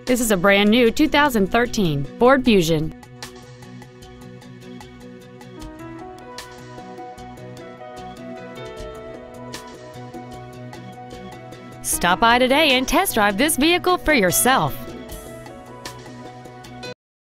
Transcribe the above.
This is a brand new 2013 Ford Fusion. Stop by today and test drive this vehicle for yourself.